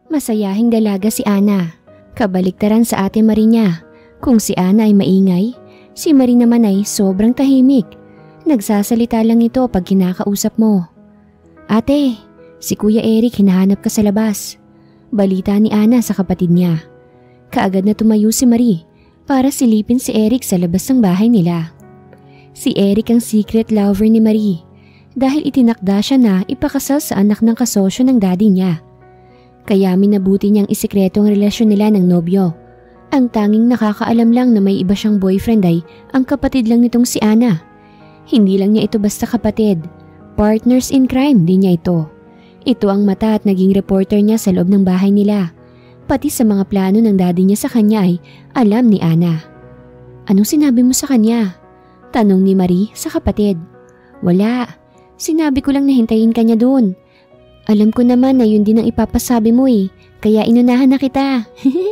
Masayahing dalaga si Ana. Kabaliktaran sa Ate Marie niya. Kung si Ana ay maingay, si Marie naman ay sobrang tahimik. Nagsasalita lang ito pag kinakausap mo. Ate, si Kuya Eric hinahanap ka sa labas. Balita ni Ana sa kapatid niya. Kaagad na tumayo si Marie para silipin si Eric sa labas ng bahay nila. Si Eric ang secret lover ni Marie dahil itinakda siya na ipakasal sa anak ng kasosyo ng daddy niya. Kaya minabuti niyang isikreto ang relasyon nila ng nobyo. Ang tanging nakakaalam lang na may iba siyang boyfriend ay ang kapatid lang nitong si Ana. Hindi lang niya ito basta kapatid. Partners in crime din niya ito. Ito ang mata at naging reporter niya sa loob ng bahay nila. Pati sa mga plano ng daddy niya sa kanya ay alam ni Ana. Anong sinabi mo sa kanya? Tanong ni Marie sa kapatid. Wala. Sinabi ko lang na hintayin ka niya doon. Alam ko naman na yun din ang ipapasabi mo kaya inunahan na kita.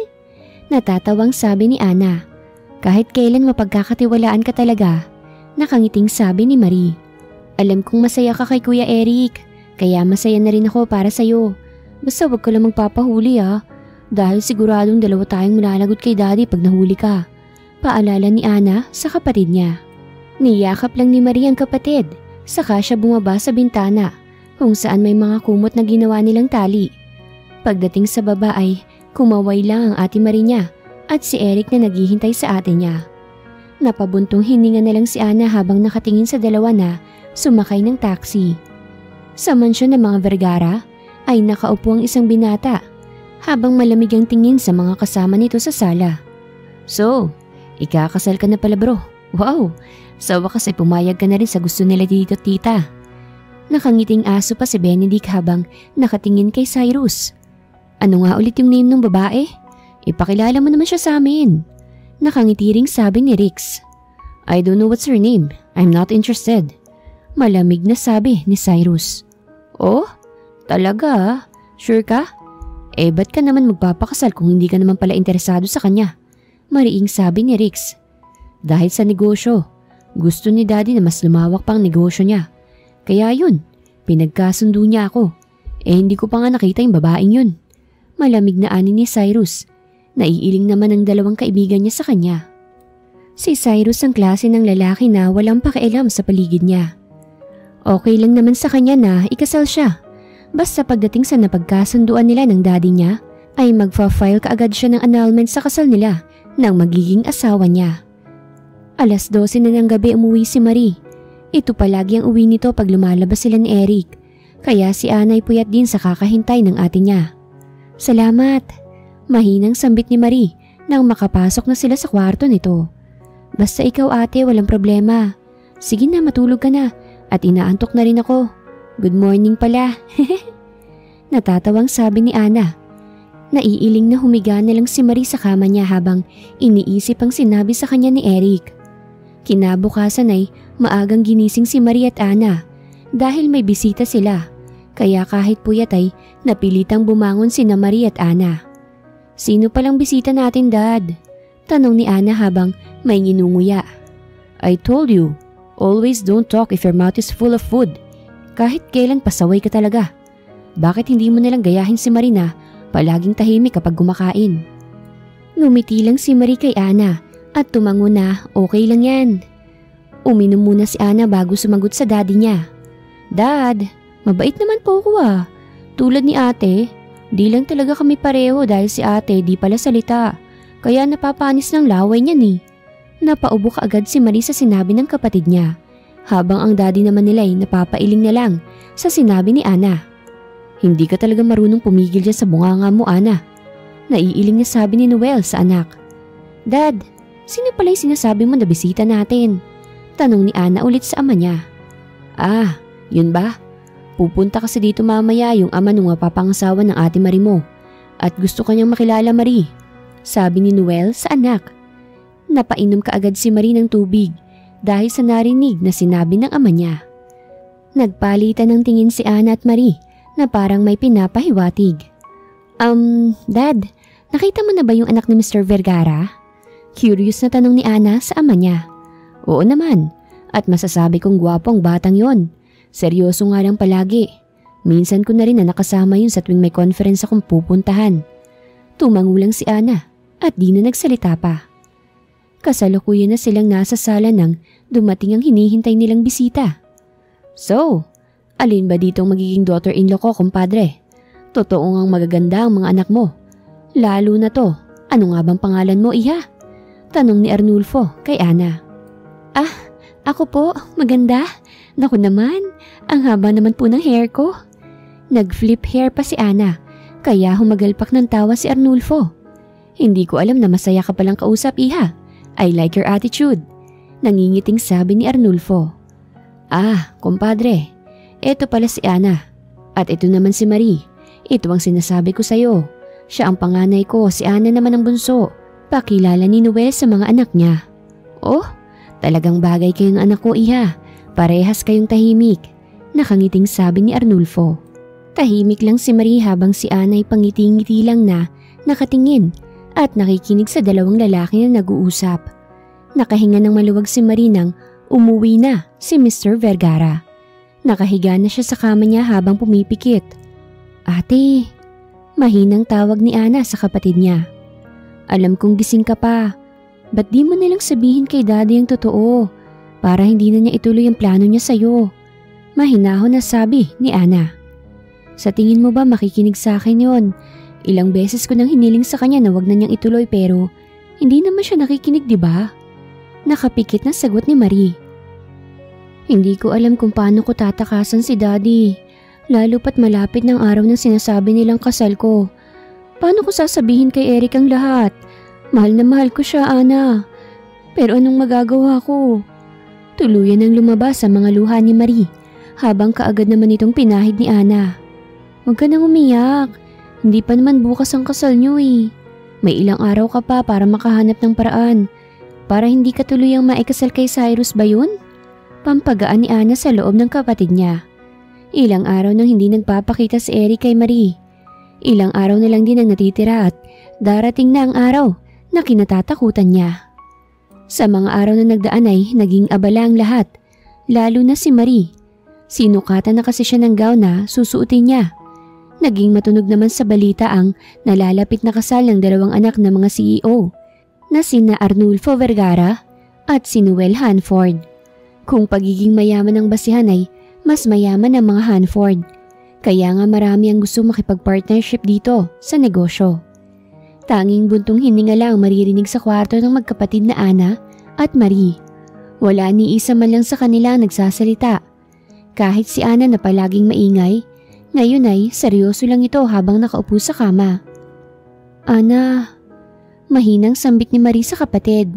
Natatawang sabi ni Ana. Kahit kailan mapagkakatiwalaan ka talaga. Nakangiting sabi ni Marie. Alam kong masaya ka kay Kuya Eric, kaya masaya na rin ako para sa'yo. Basta wag ka lang magpapahuli dahil siguradong dalawa tayong malalagot kay daddy pag nahuli ka. Paalala ni Ana sa kapatid niya. Niyakap lang ni Marie ang kapatid, saka siya bumaba sa bintana kung saan may mga kumot na ginawa nilang tali. Pagdating sa baba ay kumaway lang ang Ate Marie niya at si Eric na naghihintay sa ate niya. Napabuntong hininga na lang si Ana habang nakatingin sa dalawa na sumakay ng taxi. Sa mansyon ng mga Vergara ay nakaupo ang isang binata habang malamig ang tingin sa mga kasama nito sa sala. So, ikakasal ka na pala bro. Wow, sa wakas ay pumayag ka na rin sa gusto nila dito tita. Nakangiting aso pa si Benedict habang nakatingin kay Cyrus. Ano nga ulit yung name ng babae? Ipakilala mo naman siya sa amin. Nakangiti ring sabi ni Rix. I don't know what's her name. I'm not interested. Malamig na sabi ni Cyrus. Oh? Talaga? Sure ka? Ba't ka naman magpapakasal kung hindi ka naman pala interesado sa kanya? Mariing sabi ni Rix. Dahil sa negosyo. Gusto ni daddy na mas lumawak pang negosyo niya. Kaya yun, pinagkasundo niya ako. Hindi ko pa nga nakita yung babaeng yun. Malamig na ani ni Cyrus. Naiiling naman ang dalawang kaibigan niya sa kanya. Si Cyrus ang klase ng lalaki na walang pakialam sa paligid niya. Okay lang naman sa kanya na ikasal siya. Basta pagdating sa napagkasunduan nila ng daddy niya, ay magfa-file kaagad siya ng annulment sa kasal nila ng magiging asawa niya. 12:00 na ng gabi umuwi si Marie. Ito palagi ang uwi nito pag lumalabas sila ni Eric. Kaya si Ana ay puyat din sa kakahintay ng ate niya. Salamat! Mahinang sambit ni Marie nang makapasok na sila sa kwarto nito. Basta ikaw ate, walang problema. Sige na, matulog ka na at inaantok na rin ako. Good morning pala. Natatawang sabi ni Ana. Naiiling na humiga na lang si Marie sa kama niya habang iniisip ang sinabi sa kanya ni Eric. Kinabukasan ay maagang ginising si Marie at Ana dahil may bisita sila. Kaya kahit puyat ay napilitang bumangon sina Marie at Ana. Sino palang bisita natin, Dad? Tanong ni Ana habang may nginunguya. I told you, always don't talk if your mouth is full of food. Kahit kailan pasaway ka talaga. Bakit hindi mo nalang gayahin si Marie na palaging tahimik kapag kumakain? Ngumiti lang si Marie kay Ana at tumango na okay lang yan. Uminom muna si Ana bago sumagot sa daddy niya. Dad, mabait naman po ako Tulad ni ate, di lang talaga kami pareho dahil si ate di pala salita. Kaya napapanis ng laway niya ni. Napaubo kaagad si Marie sa sinabi ng kapatid niya. Habang ang daddy naman nila ay napapailing na lang sa sinabi ni Ana. Hindi ka talaga marunong pumigil dyan sa bunganga mo, Ana. Naiiling na sabi ni Noel sa anak. Dad, sino pala yung sinasabi mo na bisita natin? Tanong ni Ana ulit sa ama niya. Ah, yun ba? Pupunta kasi dito mamaya yung ama nung mapapangasawa ng ate Marie mo. At gusto kanyang makilala, Marie. Sabi ni Noel sa anak. Napainom kaagad si Marie ng tubig dahil sa narinig na sinabi ng ama niya. Nagpalitan ng tingin si Ana at Marie na parang may pinapahiwatig. Dad, nakita mo na ba yung anak ni Mr. Vergara? Curious na tanong ni Ana sa ama niya. Oo naman, at masasabi kong gwapo ang batang yon. Seryoso nga lang palagi. Minsan ko na rin na nakasama yun sa tuwing may conference akong pupuntahan. Tumangulang si Ana at di na nagsalita pa. Kasalukuyan na silang nasa sala nang dumating ang hinihintay nilang bisita. So, alin ba ditong magiging daughter-in-law ko, kumpadre? Totoo ngang magaganda ang mga anak mo. Lalo na to, ano nga bang pangalan mo, iha? Tanong ni Arnulfo kay Ana. Ah, ako po, maganda. Naku naman, ang haba naman po ng hair ko. Nag-flip hair pa si Ana, kaya humagalpak ng tawa si Arnulfo. Hindi ko alam na masaya ka palang kausap, iha. I like your attitude. Nangingiting sabi ni Arnulfo. Ah, kumpadre, eto pala si Ana. At ito naman si Marie. Ito ang sinasabi ko sa'yo. Siya ang panganay ko, si Ana naman ang bunso. Pakilala ni Noel sa mga anak niya. Oh, talagang bagay kayong anak ko, iha. Parehas kayong tahimik. Nakangiting sabi ni Arnulfo. Tahimik lang si Marie habang si Ana ay pangiti-ngiti lang na nakatingin at nakikinig sa dalawang lalaki na nag-uusap. Nakahinga ng maluwag si Marie nang umuwi na si Mr. Vergara. Nakahiga na siya sa kama niya habang pumipikit. Ate, mahinang tawag ni Ana sa kapatid niya. Alam kong gising ka pa. Ba't di mo nalang sabihin kay daddy ang totoo para hindi na niya ituloy ang plano niya sa'yo? Mahinahon na sabi ni Ana. Sa tingin mo ba makikinig sa akin yon? Ilang beses ko nang hiniling sa kanya na wag na niyang ituloy pero hindi naman siya nakikinig, di ba? Nakapikit na sagot ni Marie. Hindi ko alam kung paano ko tatakasan si daddy. Lalo pat malapit ng araw ng sinasabi nilang kasal ko. Paano ko sasabihin kay Eric ang lahat? Mahal na mahal ko siya, Ana. Pero anong magagawa ko? Tuluyan ang lumabas sa mga luha ni Marie habang kaagad naman itong pinahid ni Ana. Huwag ka nang umiyak. Hindi pa naman bukas ang kasal niyo eh. May ilang araw ka pa para makahanap ng paraan. Para hindi ka tuluyang maikasal kay Cyrus ba yun? Pampagaan ni Ana sa loob ng kapatid niya. Ilang araw nang hindi nagpapakita si Eric kay Marie. Ilang araw na lang din ang natitira at darating na ang araw na kinatatakutan niya. Sa mga araw na nagdaan ay naging abala ang lahat, lalo na si Marie. Sinukatan na kasi siya ng gown na susuotin niya. Naging matunog naman sa balita ang nalalapit na kasal ng dalawang anak ng mga CEO na sina Arnulfo Vergara at si Noel Hanford. Kung pagiging mayaman ng basihan ay mas mayaman ang mga Hanford. Kaya nga marami ang gusto makipag-partnership dito sa negosyo. Tanging buntong hininga lang maririnig sa kwarto ng magkapatid na Ana at Marie. Wala ni isa man lang sa kanila ang nagsasalita. Kahit si Ana na palaging maingay, ngayon ay seryoso lang ito habang nakaupo sa kama. Ana, mahinang sambit ni Marie sa kapatid.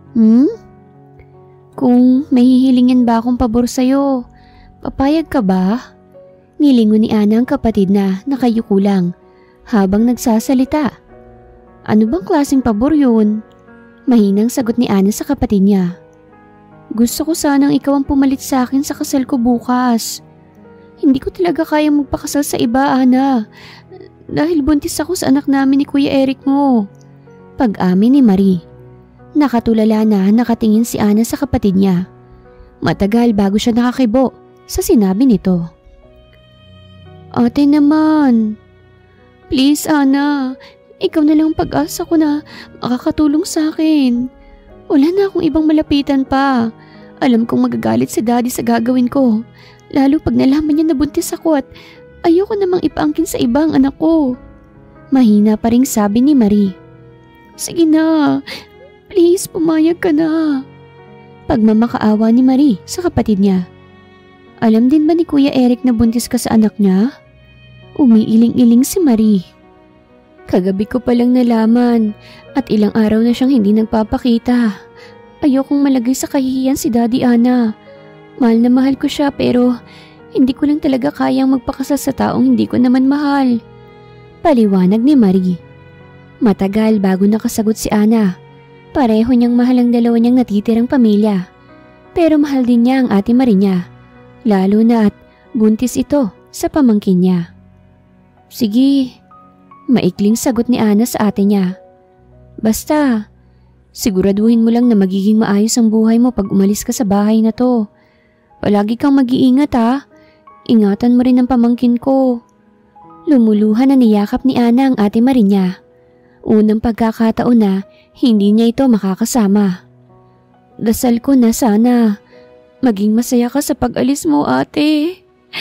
Kung may hihilingin ba akong pabor sa'yo, papayag ka ba? Nilingon ni Ana ang kapatid na nakayuko lang habang nagsasalita. Ano bang klaseng pabor yun? Mahinang sagot ni Ana sa kapatid niya. Gusto ko sanang ikaw ang pumalit sa akin sa kasal ko bukas. Hindi ko talaga kayang magpakasal sa iba, Ana. Dahil buntis ako sa anak namin ni Kuya Eric mo. Pag-amin ni Marie. Nakatulala na nakatingin si Ana sa kapatid niya. Matagal bago siya nakakibo sa sinabi nito. Ate naman. Please, Ana. Ikaw na lang pag-asa ko na makakatulong sa akin. Wala na akong ibang malapitan pa. Alam kong magagalit si daddy sa gagawin ko. Lalo pag nalaman niya na buntis ako at ayoko namang ipaangkin sa ibang anak ko. Mahina pa ring sabi ni Marie. Sige na, please pumayag ka na. Pagmamakaawa ni Marie sa kapatid niya. Alam din ba ni Kuya Eric na buntis ka sa anak niya? Umiiling-iling si Marie. Kagabi ko palang nalaman at ilang araw na siyang hindi nagpapakita. Ayokong malagay sa kahihiyan si Daddy, Ana. Mahal na mahal ko siya pero hindi ko lang talaga kayang magpakasal sa taong hindi ko naman mahal. Paliwanag ni Marie. Matagal bago nakasagot si Ana. Pareho niyang mahal ang dalawa niyang natitirang pamilya. Pero mahal din niya ang ate Marie niya. Lalo na at buntis ito sa pamangkin niya. Sige, maikling sagot ni Ana sa ate niya. Basta, siguraduhin mo lang na magiging maayos ang buhay mo pag umalis ka sa bahay na to. Palagi kang mag-iingat ha. Ingatan mo rin ang pamangkin ko. Lumuluhan na niyakap ni Ana ang ate Marinya. Unang pagkakataon na hindi niya ito makakasama. Dasal ko na sana maging masaya ka sa pag-alis mo, ate.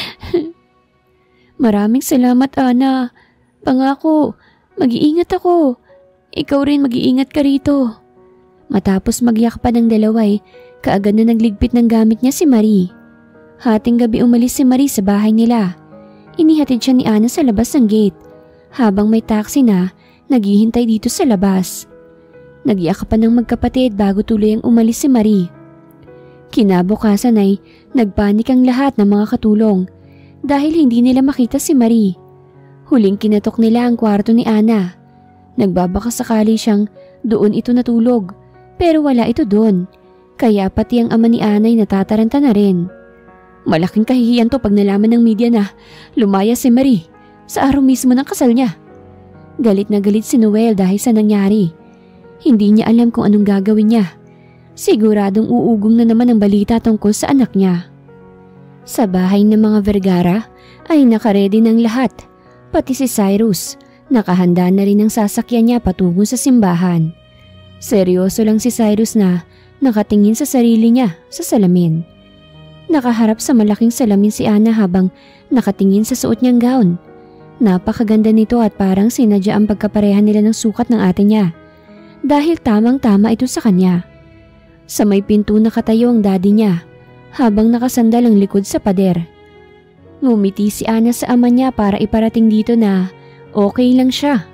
Maraming salamat, Ana. Pangako, mag-iingat ako. Ikaw rin mag-iingat ka rito. Matapos magyakpan ng dalaway, kaagad na nagligpit ng gamit niya si Marie. Hating gabi umalis si Marie sa bahay nila. Inihatid siya ni Ana sa labas ng gate, habang may taxi na naghihintay dito sa labas. Nagyakapan ng magkapatid bago tuluyang umalis si Marie. Kinabukasan ay nagpanik ang lahat ng mga katulong dahil hindi nila makita si Marie. Huling kinatok nila ang kwarto ni Ana. Nagbabaka sakali siyang doon ito natulog, pero wala ito doon, kaya pati ang ama ni Ana ay natataranta na rin. Malaking kahihiyan to pag nalaman ng media na lumaya si Marie sa araw mismo ng kasal niya. Galit na galit si Noel dahil sa nangyari. Hindi niya alam kung anong gagawin niya. Siguradong uugong na naman ang balita tungkol sa anak niya. Sa bahay ng mga Vergara ay nakaredy ng lahat. Pati si Cyrus, nakahanda na rin ang sasakyan niya patungo sa simbahan. Seryoso lang si Cyrus na nakatingin sa sarili niya sa salamin. Nakaharap sa malaking salamin si Ana habang nakatingin sa suot niyang gown. Napakaganda nito at parang sinadya ang pagkaparehan nila ng sukat ng ate niya. Dahil tamang-tama ito sa kanya. Sa may pinto nakatayo ang daddy niya habang nakasandal ang likod sa pader. Ngumiti si Ana sa ama niya para iparating dito na okay lang siya.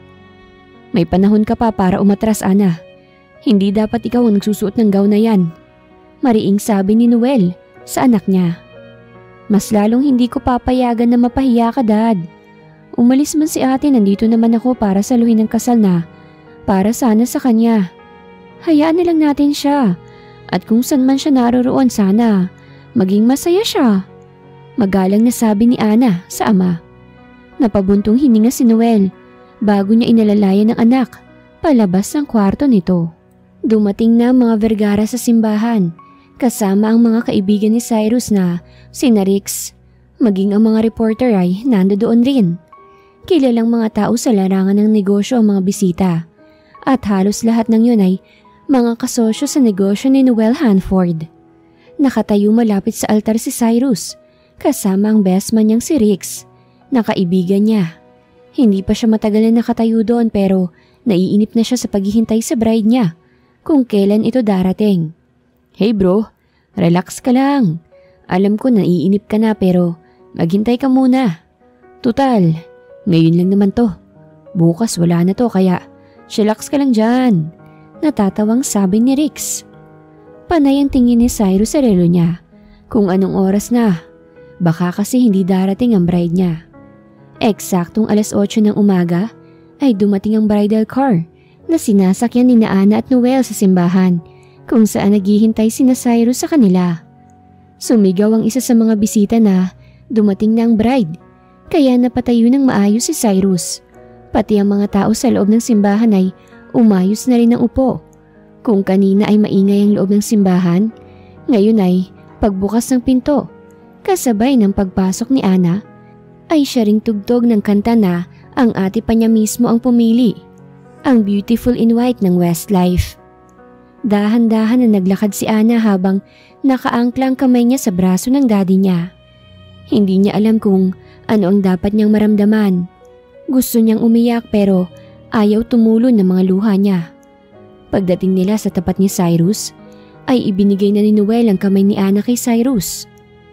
May panahon ka pa para umatras, Ana. Hindi dapat ikaw ang nagsusuot ng gown na yan. Mariing sabi ni Noel sa anak niya. Mas lalong hindi ko papayagan na mapahiya ka, Dad. Umalis man si ate, nandito naman ako para saluhin ang kasal na para sana sa kanya. Hayaan na lang natin siya. At kung saan man siya naroroon, sana maging masaya siya. Magalang na sabi ni Ana sa ama. Napabuntong hininga si Noel bago niya inalalayan ng anak palabas ng kwarto nito. Dumating na mga Vergara sa simbahan kasama ang mga kaibigan ni Cyrus na sina Rix. Maging ang mga reporter ay nandoon rin. Kilalang mga tao sa larangan ng negosyo ang mga bisita. At halos lahat ng yun ay mga kasosyo sa negosyo ni Noel Hanford. Nakatayo malapit sa altar si Cyrus, kasama ang best man niyang si Rix, na kaibigan niya. Hindi pa siya matagal na nakatayo doon pero naiinip na siya sa paghihintay sa bride niya kung kailan ito darating. Hey bro, relax ka lang. Alam ko naiinip ka na pero maghintay ka muna. Tutal, ngayon lang naman to. Bukas wala na to kaya chillax ka lang dyan. Natatawang sabi ni Rix. Panay ang tingin ni Cyrus sa relo niya kung anong oras na. Baka kasi hindi darating ang bride niya. Eksaktong 8:00 ng umaga ay dumating ang bridal car na sinasakyan ni Ana at Noel sa simbahan kung saan naghihintay sina Cyrus sa kanila. Sumigaw ang isa sa mga bisita na dumating na ang bride kaya napatayo ng maayos si Cyrus. Pati ang mga tao sa loob ng simbahan ay umayos na rin ng upo. Kung kanina ay maingay ang loob ng simbahan, ngayon ay pagbukas ng pinto, kasabay ng pagpasok ni Ana, ay siya ring tugtog ng kanta na ang ate pa niya mismo ang pumili, ang Beautiful in White ng Westlife. Dahan-dahan na naglakad si Ana habang nakaangklang kamay niya sa braso ng daddy niya. Hindi niya alam kung ano ang dapat niyang maramdaman. Gusto niyang umiyak pero ayaw tumulon ng mga luha niya. Pagdating nila sa tapat ni Cyrus, ay ibinigay na ni Noel ang kamay ni Ana kay Cyrus.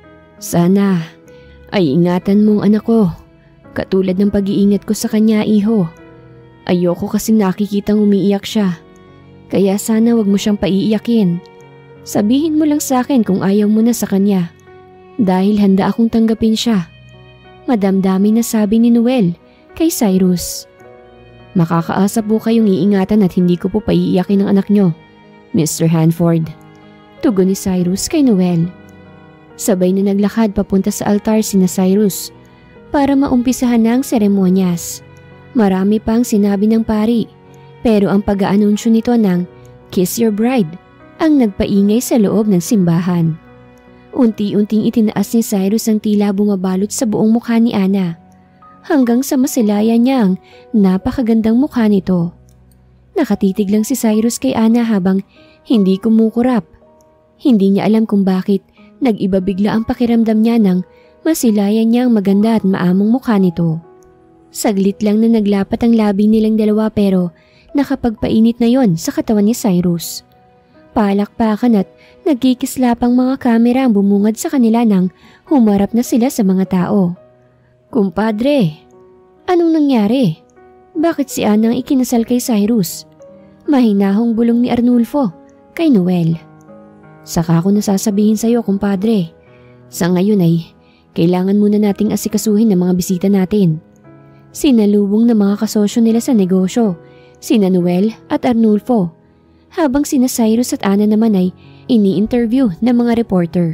Sana ay ingatan mong anak ko, katulad ng pag-iingat ko sa kanya, iho. Ayoko kasing nakikitang umiiyak siya, kaya sana wag mo siyang paiiyakin. Sabihin mo lang sa akin kung ayaw mo na sa kanya, dahil handa akong tanggapin siya. Madamdamin na sabi ni Noel kay Cyrus. Makakaasa po kayong iingatan at hindi ko po paiiyakin ang anak nyo, Mr. Hanford. Tugon ni Cyrus kay Noel. Sabay na naglakad papunta sa altar sina Cyrus para maumpisahan na ang seremonyas. Marami pang sinabi ng pari pero ang pag-aanunsyo nito ng Kiss Your Bride ang nagpaingay sa loob ng simbahan. Unti-unting itinaas ni Cyrus ang tila bumabalot sa buong mukha ni Ana, hanggang sa masilayan niya ang napakagandang mukha nito. Nakatitig lang si Cyrus kay Ana habang hindi kumukurap. Hindi niya alam kung bakit nag-iba bigla ang pakiramdam niya nang masilayan niya ang maganda at maamong mukha nito. Saglit lang na naglapat ang labi nilang dalawa pero nakapagpainit na yon sa katawan ni Cyrus. Palakpakan at nagkikislapang mga kamera ang bumungad sa kanila nang humarap na sila sa mga tao. "Kumpadre, anong nangyari? Bakit si Ana ang ikinasal kay Cyrus?" Mahinahong bulong ni Arnulfo kay Noel. "Saka ko nasasabihin sa'yo, kumpadre. Sa ngayon ay kailangan muna nating asikasuhin ang mga bisita natin." Sinalubong ng mga kasosyo nila sa negosyo, sina Noel at Arnulfo, habang sina Cyrus at Ana naman ay ini-interview ng mga reporter.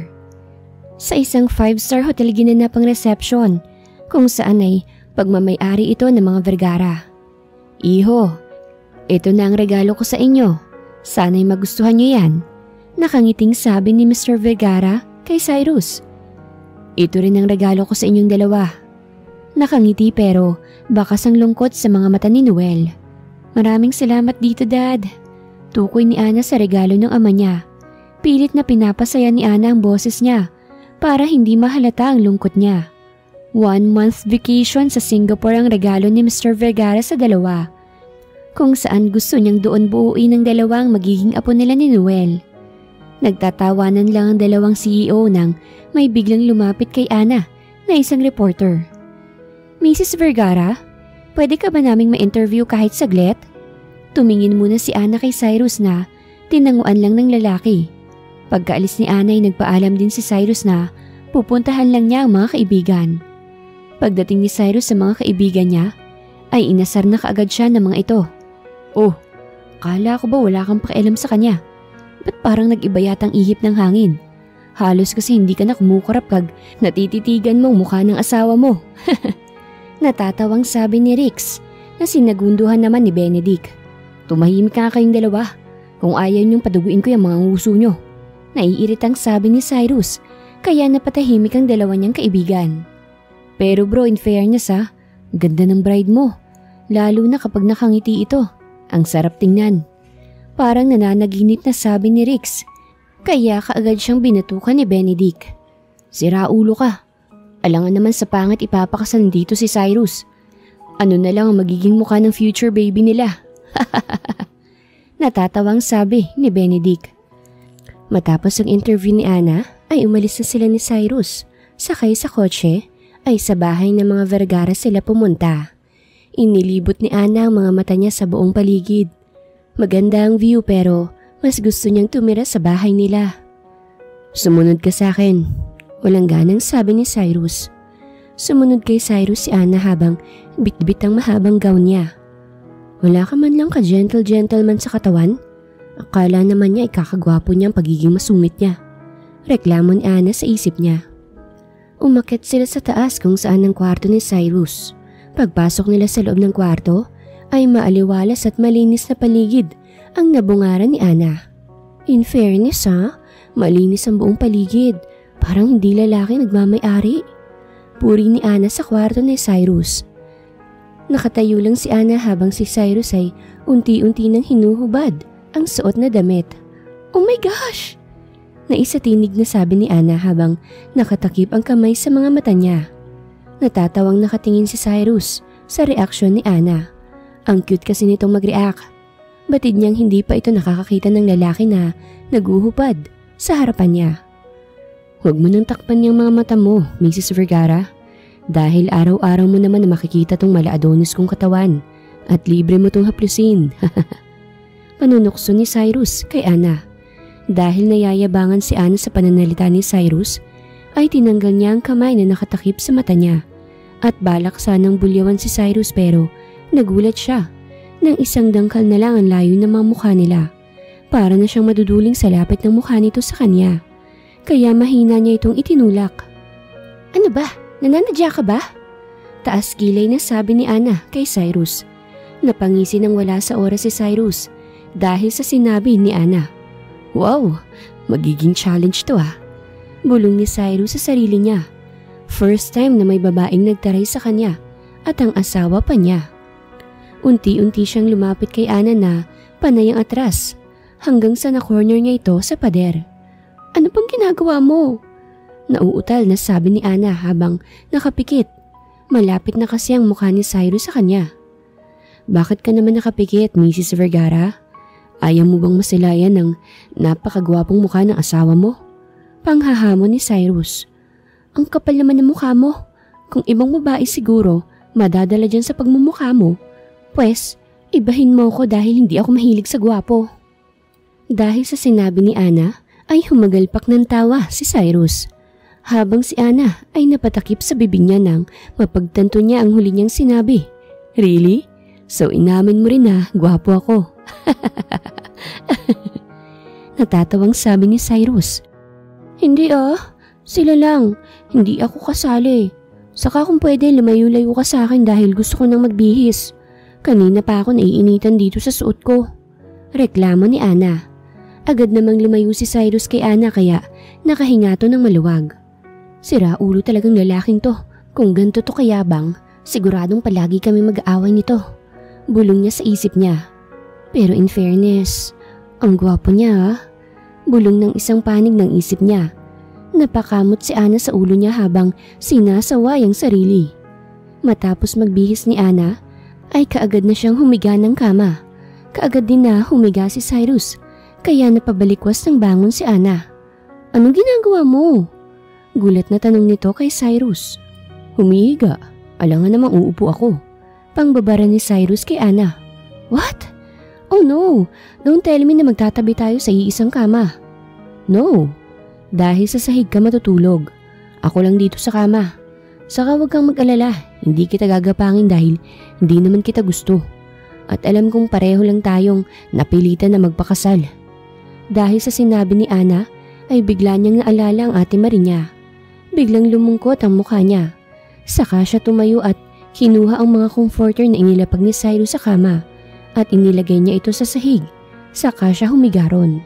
Sa isang 5-star hotel ginanap ang reception, kung saan ay pagmamay-ari ito ng mga Vergara. "Iho, ito na ang regalo ko sa inyo. Sana'y magustuhan niyo yan," nakangiting sabi ni Mr. Vergara kay Cyrus. "Ito rin ang regalo ko sa inyong dalawa." Nakangiti pero bakas ang lungkot sa mga mata ni Noel. "Maraming salamat dito, Dad." Tukoy ni Ana sa regalo ng ama niya. Pilit na pinapasaya ni Ana ang boses niya para hindi mahalata ang lungkot niya. 1-month vacation sa Singapore ang regalo ni Mr. Vergara sa dalawa, kung saan gusto niyang doon buuin ng dalawang magiging apo nila ni Noel. Nagtatawanan lang ang dalawang CEO nang may biglang lumapit kay Ana na isang reporter. "Mrs. Vergara, pwede ka ba naming ma-interview kahit saglit?" Tumingin muna si Ana kay Cyrus na tinanguan lang ng lalaki. Pagkaalis ni Ana ay nagpaalam din si Cyrus na pupuntahan lang niya ang mga kaibigan. Pagdating ni Cyrus sa mga kaibigan niya, ay inasar na kaagad siya ng mga ito. "Oh, kala ko ba wala kang pakialam sa kanya? Ba't parang nag-iba yatang ihip ng hangin? Halos kasi hindi ka na kumukurap kag natititigan mong mukha ng asawa mo." Natatawang sabi ni Rix na sinagunduhan naman ni Benedict. "Tumahimik ka kayong dalawa. Kung ayaw niyong paduguin ko yung mga nguso niyo." Naiiritang sabi ni Cyrus kaya napatahimik ang dalawa niyang kaibigan. "Pero bro, in fairness ganda ng bride mo. Lalo na kapag nakangiti ito. Ang sarap tingnan." Parang nananaginip na sabi ni Rix kaya kaagad siyang binatukan ni Benedict. "Sira ulo ka. Alangan naman sa pangit ipapakasal dito si Cyrus. Ano na lang ang magiging mukha ng future baby nila." Natatawang sabi ni Benedict. Matapos ang interview ni Ana ay umalis na sila ni Cyrus. Sakay sa kotse ay sa bahay ng mga Vergara sila pumunta. Inilibot ni Ana ang mga mata niya sa buong paligid. Maganda ang view pero mas gusto niyang tumira sa bahay nila. "Sumunod ka sa akin." Walang ganang sabi ni Cyrus. Sumunod kay Cyrus si Ana habang bitbit ang mahabang gown niya. "Wala ka man lang ka-gentle-gentleman sa katawan? Akala naman niya ikakagwapo niya ang pagiging masungit niya." Reklamo ni Ana sa isip niya. Umakyat sila sa taas kung saan ang kwarto ni Cyrus. Pagpasok nila sa loob ng kwarto ay maaliwalas at malinis na paligid ang nabungaran ni Ana. In fairness malinis ang buong paligid. Parang hindi lalaki nagmamay-ari. Puri ni Ana sa kwarto ni Cyrus. Nakatayo lang si Ana habang si Cyrus ay unti-unti nang hinuhubad ang suot na damit. "Oh my gosh!" Naisatinig na sabi ni Ana habang nakatakip ang kamay sa mga mata niya. Natatawang nakatingin si Cyrus sa reaksyon ni Ana. Ang cute kasi nitong mag-react. Batid niyang hindi pa ito nakakakita ng lalaki na naguhubad sa harapan niya. "Huwag mo nang takpan yung mga mata mo, Mrs. Vergara. Dahil araw-araw mo naman na makikita tong mala-Adonis kong katawan at libre mo tong haplusin." Panunukso ni Cyrus kay Ana. Dahil nayayabangan si Ana sa pananalita ni Cyrus, ay tinanggal niya ang kamay na nakatakip sa mata niya at balak sanang bulyawan si Cyrus pero nagulat siya nang isang dangkal na lang ang layo ng mga mukha nila. Para na siyang maduduling sa lapit ng mukha nito sa kanya. Kaya mahina niya itong itinulak. "Ano ba? Nananadya ka ba?" Taas kilay na sabi ni Ana kay Cyrus. Napangisi nang wala sa oras si Cyrus dahil sa sinabi ni Ana. "Wow, magiging challenge to Bulong ni Cyrus sa sarili niya. First time na may babaeng nagtaray sa kanya at ang asawa pa niya. Unti-unti siyang lumapit kay Ana na panay ang atras hanggang sa na-corner niya ito sa pader. Ano pang ginagawa mo? Nauutal na sabi ni Ana habang nakapikit. Malapit na kasi ang mukha ni Cyrus sa kanya. Bakit ka naman nakapikit, Mrs. Vergara? Ayaw mo bang masilayan ng napakagwapong mukha ng asawa mo? Panghahamon ni Cyrus. Ang kapal naman ng mukha mo. Kung ibang babae siguro, madadala dyan sa pagmumukha mo. Pwes, ibahin mo ko dahil hindi ako mahilig sa gwapo. Dahil sa sinabi ni Ana, ay humagalpak ng tawa si Cyrus. Habang si Ana ay napatakip sa bibig niya nang mapagtanto niya ang huli niyang sinabi. Really? So inamin mo rin na gwapo ako. Natatawang sabi ni Cyrus. Hindi sila lang. Hindi ako kasali. Saka kung pwede lumayo-layo ka sa akin dahil gusto ko nang magbihis. Kanina pa ako naiinitan dito sa suot ko. Reklamo ni Ana. Agad namang lumayo si Cyrus kay Ana kaya nakahinga to ng maluwag. Sira ulo talagang lalaking to. Kung ganito to kayabang, siguradong palagi kami mag-aaway nito. Bulong niya sa isip niya. Pero in fairness, ang gwapo niya Bulong ng isang panig ng isip niya. Napakamot si Ana sa ulo niya habang sinasaway ang sarili. Matapos magbihis ni Ana, ay kaagad na siyang humiga ng kama. Kaagad din na humiga si Cyrus, kaya napabalikwas ng bangon si Ana. Anong ginagawa mo? Gulat na tanong nito kay Cyrus. Humihiga, alangan namang uupo ako. Pangbabara ni Cyrus kay Ana. What? Oh no, don't tell me na magtatabi tayo sa iisang kama. No, dahil sa sahig ka matutulog. Ako lang dito sa kama. Saka huwag kang mag-alala, hindi kita gagapangin dahil hindi naman kita gusto. At alam kong pareho lang tayong napilitan na magpakasal. Dahil sa sinabi ni Ana, ay bigla niyang naalala ang ate Marinya. Biglang lumungkot ang mukha niya. Saka siya tumayo at kinuha ang mga comforter na inilapag ni Cyrus sa kama at inilagay niya ito sa sahig. Saka siya humiga ron.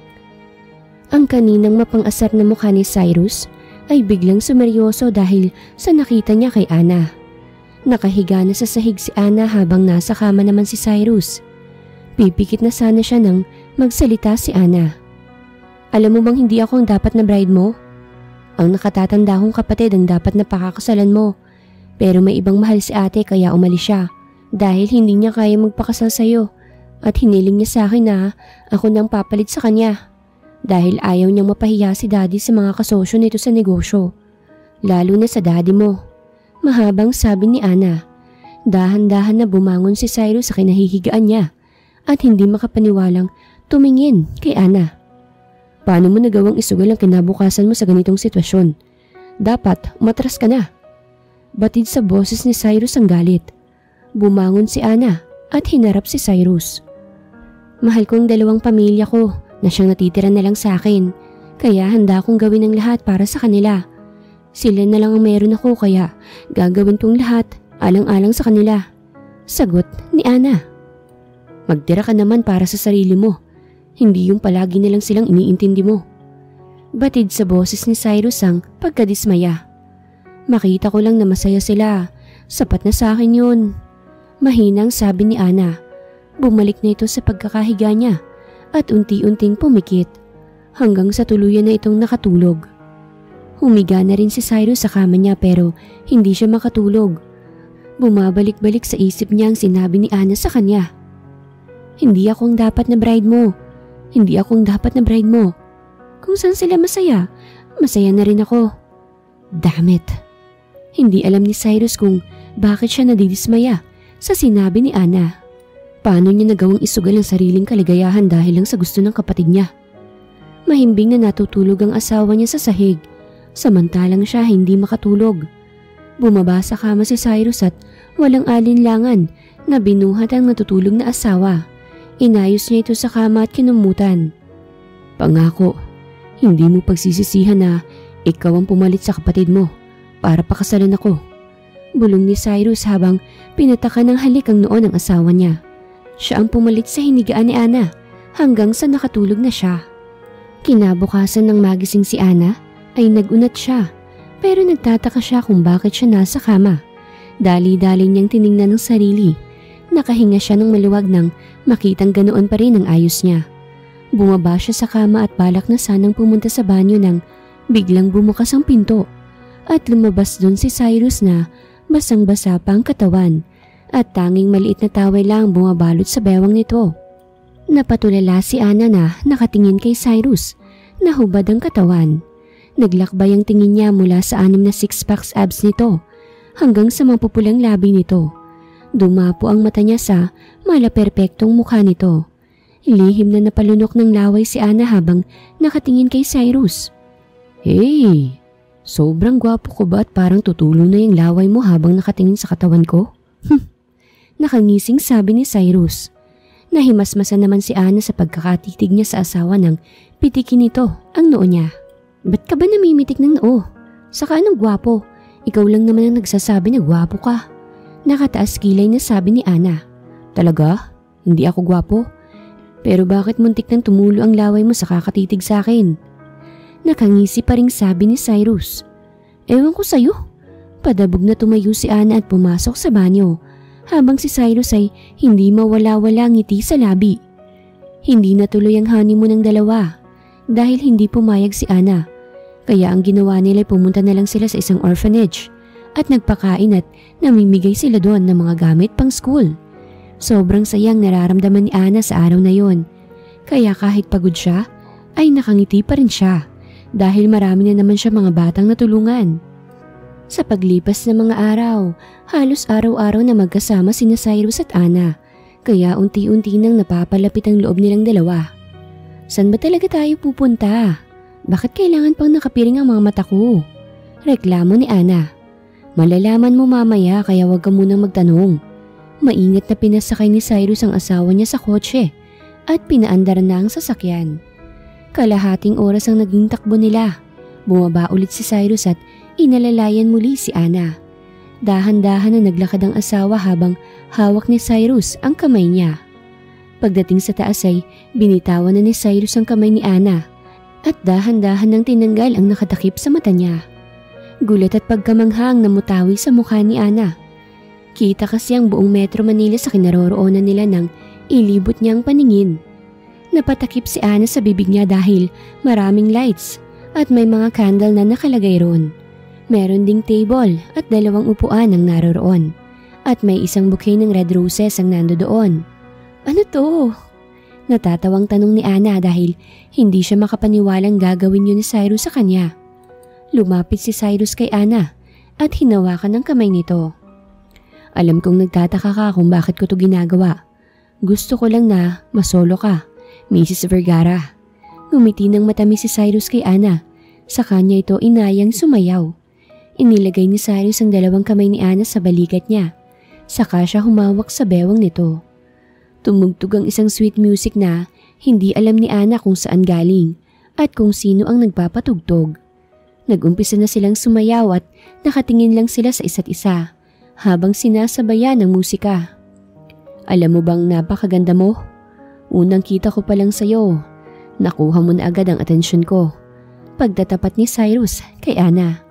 Ang kaninang mapang-asar na mukha ni Cyrus ay biglang sumeryoso dahil sa nakita niya kay Ana. Nakahiga na sa sahig si Ana habang nasa kama naman si Cyrus. Pipikit na sana siya nang magsalita si Ana. Alam mo bang hindi ako ang dapat na bride mo? Ang nakatatanda kong kapatid ang dapat na pakakasalan mo. Pero may ibang mahal si ate kaya umalis siya dahil hindi niya kaya magpakasal sa'yo at hiniling niya sa akin na ako nang papalit sa kanya dahil ayaw niyang mapahiya si daddy sa mga kasosyo nito sa negosyo, lalo na sa daddy mo. Mahabang sabi ni Ana. Dahan-dahan na bumangon si Cyrus sa kinahihigaan niya at hindi makapaniwalang tumingin kay Ana. Paano mo nagawang isugal ang kinabukasan mo sa ganitong sitwasyon? Dapat umatras ka na. Batid sa boses ni Cyrus ang galit. Bumangon si Ana at hinarap si Cyrus. Mahal ko ang dalawang pamilya ko na siyang natitira na lang sa akin, kaya handa akong gawin ang lahat para sa kanila. Sila na lang ang meron ako kaya gagawin kong lahat alang-alang sa kanila. Sagot ni Ana. Magtira ka naman para sa sarili mo. Hindi yung palagi na lang silang iniintindi mo. Batid sa boses ni Cyrus ang pagkadismaya. Makita ko lang na masaya sila. Sapat na sa akin yun. Mahinang sabi ni Ana. Bumalik na ito sa pagkakahiga niya at unti-unting pumikit hanggang sa tuluyan na itong nakatulog. Humiga na rin si Cyrus sa kama niya pero hindi siya makatulog. Bumabalik-balik sa isip niya ang sinabi ni Ana sa kanya. Hindi ako ang dapat na bride mo. Hindi ako ang dapat na bride mo. Kung saan sila masaya, masaya na rin ako. Damn it. Hindi alam ni Cyrus kung bakit siya nadidismaya sa sinabi ni Ana. Paano niya nagawang isugal ang sariling kaligayahan dahil lang sa gusto ng kapatid niya? Mahimbing na natutulog ang asawa niya sa sahig, samantalang siya hindi makatulog. Bumaba sa kama si Cyrus at walang alinlangan na binuhat ang natutulog na asawa. Inayos niya ito sa kama at kinumutan. Pangako, hindi mo pagsisisihan na ikaw ang pumalit sa kapatid mo para pakasalan ako. Bulong ni Cyrus habang pinataka ng halik ang noo ng asawa niya. Siya ang pumalit sa hinigaan ni Ana hanggang sa nakatulog na siya. Kinabukasan ng magising si Ana ay nagunat siya, pero nagtataka siya kung bakit siya nasa kama. Dali-dali niyang tiningnan ng sarili. Nakahinga siya ng maluwag nang makitang ganoon pa rin ang ayos niya. Bumaba siya sa kama at balak na sanang pumunta sa banyo nang biglang bumukas ang pinto at lumabas doon si Cyrus na basang-basa pa ang katawan at tanging maliit na tawel lang bumabalot sa bewang nito. Napatulala si Ana na nakatingin kay Cyrus na hubad ang katawan. Naglakbay ang tingin niya mula sa 6 na six-packs abs nito hanggang sa mapupulang labi nito. Dumapo ang mata niya sa malaperpektong mukha nito. Lihim na napalunok ng laway si Ana habang nakatingin kay Cyrus. "Hey, sobrang gwapo ko ba at parang tutulo na yung laway mo habang nakatingin sa katawan ko?" Nakangising sabi ni Cyrus. Nahimasmasan naman si Ana sa pagkakatitig niya sa asawa nang pitikin nito ang noo niya. "Ba't ka ba namimitik ng noo? Saka anong gwapo? Ikaw lang naman ang nagsasabi na gwapo ka." Nakataas kilay na sabi ni Ana. "Talaga? Hindi ako gwapo? Pero bakit muntik nang tumulo ang laway mo sa kakatitig sa akin?" Nakangisi pa ring sabi ni Cyrus. "Ewan ko sa'yo." Padabog na tumayo si Ana at pumasok sa banyo habang si Cyrus ay hindi mawala-wala ngiti sa labi. Hindi natuloy ang honeymoon ng dalawa dahil hindi pumayag si Ana. Kaya ang ginawa nila ay pumunta na lang sila sa isang orphanage at nagpakain at namimigay sila doon ng mga gamit pang school. Sobrang sayang nararamdaman ni Ana sa araw na yon. Kaya kahit pagod siya ay nakangiti pa rin siya dahil marami na naman siya mga batang natulungan. Sa paglipas ng mga araw, halos araw-araw na magkasama sina Cyrus at Ana, kaya unti-unti nang napapalapit ang loob nilang dalawa. "San ba talaga tayo pupunta? Bakit kailangan pang nakapiring ang mga mata ko?" Reklamo ni Ana. "Malalaman mo mamaya kaya wag ka munang magtanong." Maingat na pinasakay ni Cyrus ang asawa niya sa kotse at pinaandar na ang sasakyan. Kalahating oras ang naging takbo nila. Bumaba ulit si Cyrus at inalalayan muli si Ana. Dahan-dahan na naglakad ang asawa habang hawak ni Cyrus ang kamay niya. Pagdating sa taas ay binitawan na ni Cyrus ang kamay ni Ana at dahan-dahan nang tinanggal ang nakatakip sa mata niya. Gulat at pagkamanghang namutawi sa mukha ni Ana. Kita kasi ang buong Metro Manila sa kinaroroonan nila nang ilibot niya ang paningin. Napatakip si Ana sa bibig niya dahil maraming lights at may mga candle na nakalagay roon. Meron ding table at 2 upuan ang naroroon at may isang bouquet ng red roses ang nandoon. "Ano to?" Natatawang tanong ni Ana dahil hindi siya makapaniwalang gagawin yun ni Cyrus sa kanya. Lumapit si Cyrus kay Ana at hinawakan ang kamay nito. "Alam kong nagtataka ka kung bakit ko to ginagawa. Gusto ko lang na masolo ka, Mrs. Vergara." Ngumiti ng matamis si Cyrus kay Ana. Sa kanya ito inayang sumayaw. Inilagay ni Cyrus ang 2 kamay ni Ana sa balikat niya. Saka siya humawak sa bewang nito. Tumugtog ang isang sweet music na hindi alam ni Ana kung saan galing at kung sino ang nagpapatugtog. Nag-umpisa na silang sumayaw at nakatingin lang sila sa isa't isa habang sinasabayan ng musika. "Alam mo bang napakaganda mo? Unang kita ko pa lang sa'yo. Nakuha mo na agad ang atensyon ko." Pagtatapat ni Cyrus kay Ana.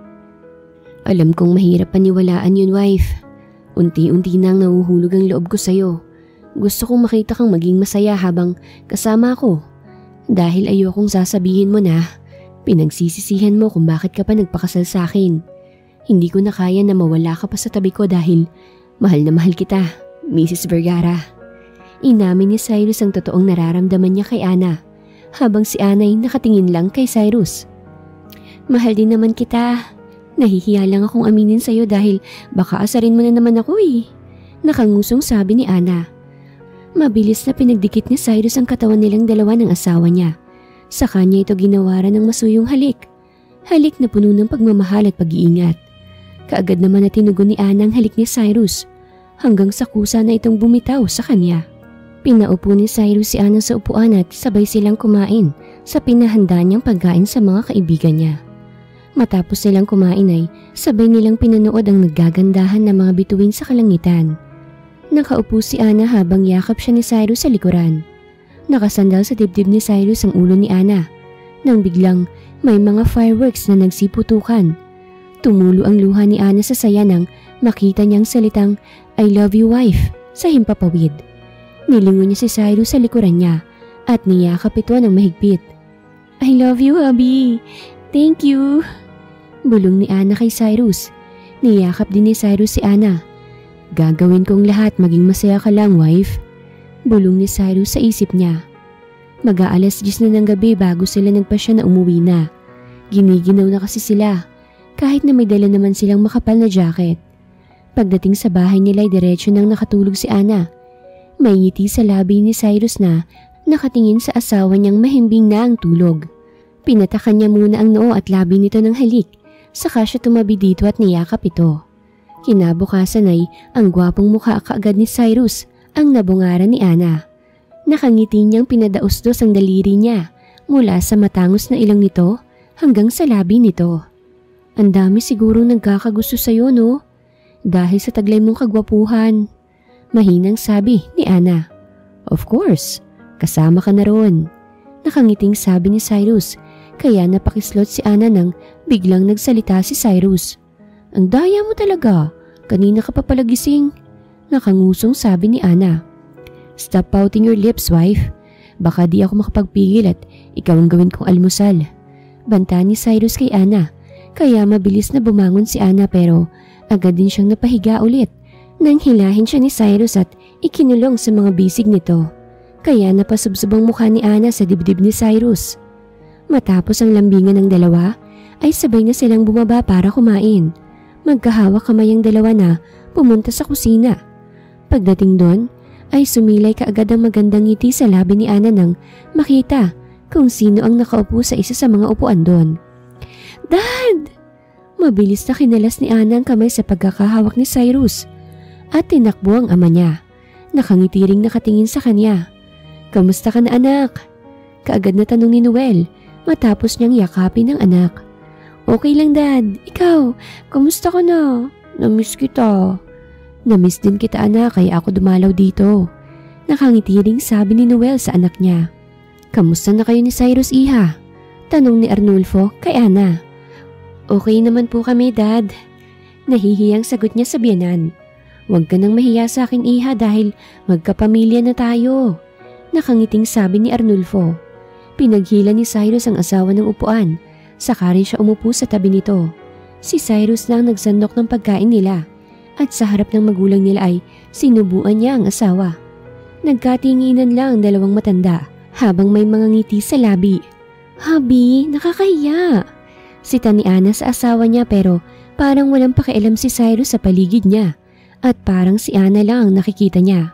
"Alam kong mahirap paniwalaan yun, wife. Unti-unti nang nahuhulog ang loob ko sa'yo. Gusto kong makita kang maging masaya habang kasama ako. Dahil ayokong sasabihin mo na pinagsisisihan mo kung bakit ka pa nagpakasal sa akin. Hindi ko na kaya na mawala ka pa sa tabi ko dahil mahal na mahal kita, Mrs. Vergara." Inamin ni Cyrus ang totoong nararamdaman niya kay Ana habang si Ana ay nakatingin lang kay Cyrus. "Mahal din naman kita. Nahihiya lang akong aminin sa'yo dahil baka asarin mo na naman ako eh." Nakangusong sabi ni Ana. Mabilis na pinagdikit ni Cyrus ang katawan nilang dalawa ng asawa niya. Sa kanya ito ginawaran ng masuyong halik. Halik na puno ng pagmamahal at pag-iingat. Kaagad naman na tinugon ni Ana ang halik ni Cyrus hanggang sa kusa na itong bumitaw sa kanya. Pinaupo ni Cyrus si Ana sa upuan at sabay silang kumain sa pinahanda niyang pagkain sa mga kaibigan niya. Matapos nilang kumain ay sabay nilang pinanood ang naggagandahan na mga bituin sa kalangitan. Nakaupo si Ana habang yakap siya ni Cyrus sa likuran. Nakasandal sa dibdib ni Cyrus ang ulo ni Ana nang biglang May mga fireworks na nagsiputukan. Tumulo ang luha ni Ana sa saya nang makita niyang salitang "I love you wife" sa himpapawid. Nilingon niya si Cyrus sa likuran niya at niyakap ito ng mahigpit. "I love you, hubby. Thank you." Bulong ni Ana kay Cyrus. Niyakap din ni Cyrus si Ana. "Gagawin kong lahat maging masaya ka lang, wife." Bulong ni Cyrus sa isip niya. Mag-aalas 10 na ng gabi bago sila nagpasya na umuwi na. Giniginaw na kasi sila, kahit na may dala naman silang makapal na jacket. Pagdating sa bahay nila ay diretsyo nang nakatulog si Ana. May ngiti sa labi ni Cyrus na nakatingin sa asawa niyang mahimbing na ang tulog. Pinatakan niya muna ang noo at labi nito ng halik, saka siya tumabi dito at niyakap ito. Kinabukasan ay ang gwapong mukha kaagad ni Cyrus ang nabungaran ni Ana. Nakangiti niyang pinadausdos ang daliri niya mula sa matangos na ilong nito hanggang sa labi nito. "Ang dami sigurong nagkakagusto sa'yo, no? Dahil sa taglay mong kagwapuhan." Mahinang sabi ni Ana. "Of course, kasama ka na roon." Nakangiting sabi ni Cyrus, kaya napakislot si Ana nang biglang nagsalita si Cyrus. "Ang daya mo talaga, kanina ka pa pala gising." Nakangusong sabi ni Ana. "Stop pouting your lips, wife. Baka di ako makapagpigil at ikaw ang gawin kong almusal." Banta ni Cyrus kay Ana, kaya mabilis na bumangon si Ana pero agad din siyang napahiga ulit nang hilahin siya ni Cyrus at ikinulong sa mga bisig nito. Kaya napasubsob ang mukha ni Ana sa dibdib ni Cyrus. Matapos ang lambingan ng dalawa, ay sabay na silang bumaba para kumain. Magkahawak kamay ang dalawa na pumunta sa kusina. Pagdating doon, ay sumilay kaagad ang magandang ngiti sa labi ni Ana nang makita kung sino ang nakaupo sa isa sa mga upuan doon. "Dad!" Mabilis na kinalas ni Ana ang kamay sa pagkakahawak ni Cyrus at tinakbo ang ama niya. Nakangiti ring nakatingin sa kanya. "Kamusta ka na, anak?" Kaagad na tanong ni Noel matapos niyang yakapin ang anak. "Okay lang, Dad. Ikaw, kamusta ka na? Namiss kita." "Namiss din kita, anak, kaya ako dumalaw dito." Nakangiti ring sabi ni Noel sa anak niya. "Kamusta na kayo ni Cyrus, iha?" Tanong ni Arnulfo kay Ana. "Okay naman po kami, Dad." Nahihiyang sagot niya sa biyanan. "Huwag ka nang mahiya sa akin, iha, dahil magkapamilya na tayo." Nakangiting sabi ni Arnulfo. Pinaghila ni Cyrus ang asawa ng upuan, saka rin siya umupo sa tabi nito. Si Cyrus lang nagsandok ng pagkain nila. At sa harap ng magulang nila ay sinubuan niya ang asawa. Nagkatinginan lang ang dalawang matanda habang may mga ngiti sa labi. "Habi, nakakahiya." Sita ni Ana sa asawa niya pero parang walang pakialam si Cyrus sa paligid niya at parang si Ana lang ang nakikita niya.